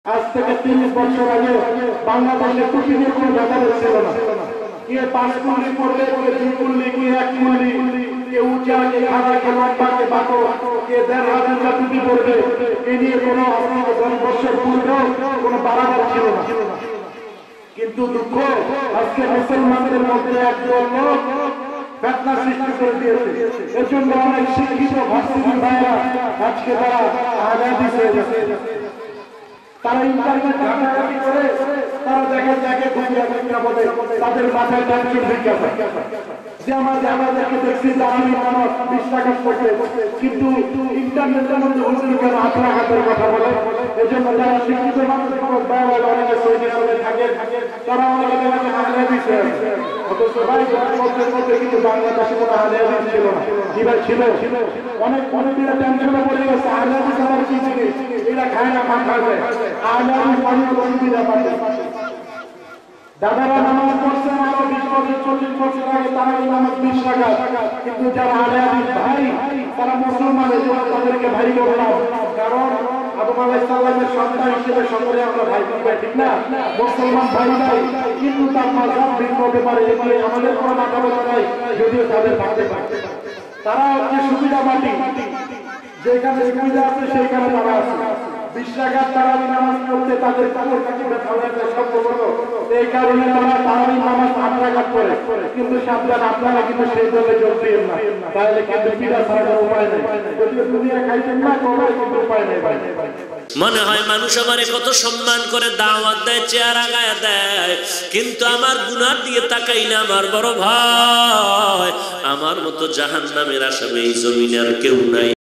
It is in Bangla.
আজ থেকে 30 বছর আগে বাংলাদেশে টুপি নিয়ে কোনো ব্যাপার ছিল না। কে 5 কুল্লি পড়বে, কে 2 কুল্লি, কে 1 কুল্লি, কে উঁচা, কে খাড়া, কে লম্বা, কে বাঁকো, কে 1.5 হাত উঁচা টুপি পড়বে, এ নিয়ে কোনো 10 বছর পূর্বেও কোনো বাড়াবার ছিল না। কিন্তু দুঃখ, আজকে মুসলমানদের মধ্যে একদল লোক ফিতনা সৃষ্টি করে দিয়েছে। এর জন্য অনেক শিক্ষিত ভার্সিটির ভাইরা আজকে তারা আহলে হাদিস হয়ে গেছে। তারা ইন্টারনেট ঘাটাঘাটি করে তারা দেখে যাকে ঘুমিয়া বলে তাদের মাথায় টেনশন ঢুকে যায় যে আমাদেরকে দেখছি দামি মানুষ 20 টাকা করতে, কিন্তু ইন্টারনেটের মধ্যে হুজুর কেন হাতের কথা বলে। এই জন্য যারা শিক্ষিত মানুষ অনেকে সৌদি আরবে থাকে, তারা অনেকে দেখে আহলে হাদিস হয়ে গেছে। অথচ ভাই মধ্যে কিন্তু বাংলাদেশে কোনো আহলে হাদিস ছিল না। কি ভাই ছিল? অনেক অনেকেরা টেনশনে পড়ে গেছে আহলে হাদিস আমার কি জিনিস, এরা খায় না মাথা খায়। আহলে হাদিস অনেক অসুবিধা পাচ্ছে। দাদারা নামাজ পড়ছেন আরো 20 বছর 40 বছর আগে, তারা নামাজ 20 রাকাত, কিন্তু যারা আহলে হাদিস ভাই তারা মুসলমানের জন্য তাদেরকে ভাই করলাম। কারণ আদম আলাইহিস সালামের সন্তান হিসেবে সকলে আমরা ভাই ভাই, ঠিক না? মুসলমান ভাই ভাই, কিন্তু তার মাযহাব ভিন্ন হতে পারে, এগুলো আমাদের কোনো মাথা ব্যথা নাই, যদিও তাদের ভাবতে পারে। তারা হচ্ছে সুবিধা মাটি, যেখানে সুবিধা আছে সেইখানে তারা আছে। 20 রাকাত তারাবি নামাজ পড়তে তাদের কাপড় কাছে ব্যথা হয়ে যায় সম্পূর্ণ। এই কারণে তারা তারাবি নামাজ 8 রাকাত পড়ে। কিন্তু সাবধান, আপনারা কিন্তু সেই দলে যোগ দিয়েন না, তাহলে কিন্তু পিড়া ছাড়া উপায় নেই। যদিও দুনিয়া খাইছেন না, কোনো কিন্তু উপায় নেই ভাই। মনে হয় মানুষ আমারে কত সম্মান করে, দাওয়াত দেয়, চেয়ার আগায় দেয়, কিন্তু আমার গুনার দিয়ে তাকাই না। আমার বড় ভাই, আমার মতো জাহান্নামের আসামি এই জমিনে আর কেউ নাই।